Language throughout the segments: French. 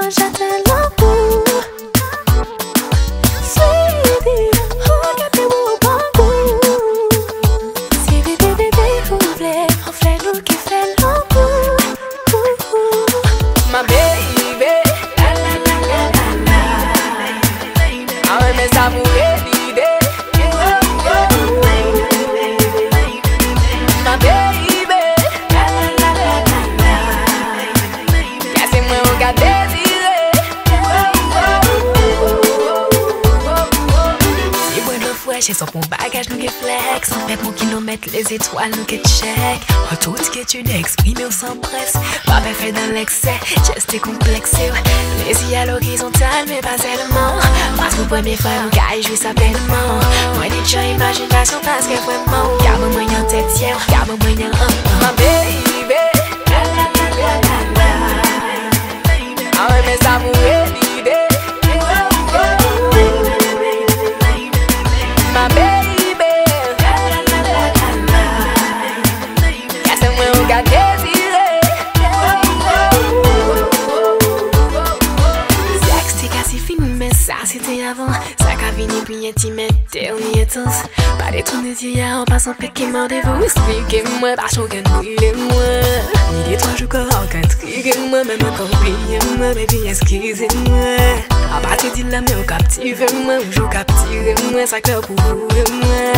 j'attends l'amour. Sweetie, regardez-moi au parcours. Si bébé, vous voulez, on fait nous qui fait l'amour. My baby, la la la la la la. Ah ouais, mais ça vous l'idée. My baby, la la la la la. Cassez-moi au gars désiré. Si moi le fouet, j'ai son bon bagage, nous qui flex. On fait mon kilomètre, les étoiles, nous qui check. En tout ce que tu n'exprimes, on s'empresse. Pas parfait dans l'excès, just et complexé. Les yeux à l'horizontale, mais pas tellement. Parce que pour mes frères, mon gars, je vis ça pleinement. Moi, déjà, imagination, parce que vraiment, garde-moi en tête, tiens, garde-moi en My baby, la la la la la la. Ah ouais, mais ça vous l'idée. My baby, la la la la la. Cassez-moi au gars désiré. Sexe, t'es cassé fini, mais ça, c'était avant. Ça qu'a fini, puis intime, dernier temps. Pas des trucs de dire, en passant, péqué, mordez-vous. Expliquez-moi, par chaud, brûlez-moi. Ni des 3 jours, encore intriguez-moi. Même encore, oubliez-moi, baby, excusez-moi. À partir de là, mais on captive-moi, ou je captive-moi, ça clair pour vous et moi.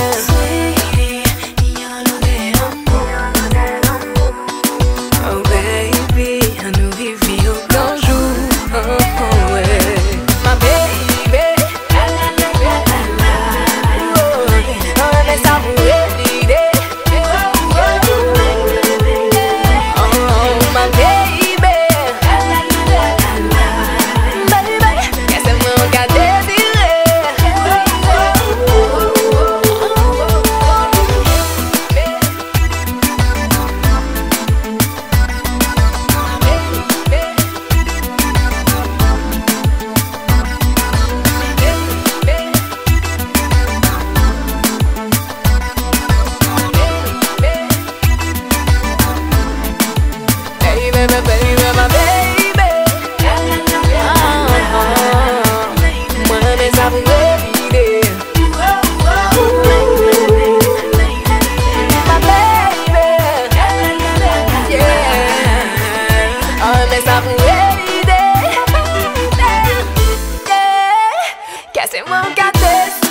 Oh baby, nous vivons au grand jour. Oh, ouais. My baby, la la la la la la. Oh, mais ça vous l'idée. Oh, my baby, la la la la la. Baby, cassez-moi au gars désiré. Baby, my baby, la la la la. Moi, mais ça vous l'idée. My baby, la la la la, yeah. Oh, mais ça vous l'idée. Cassez-moi au gâteau.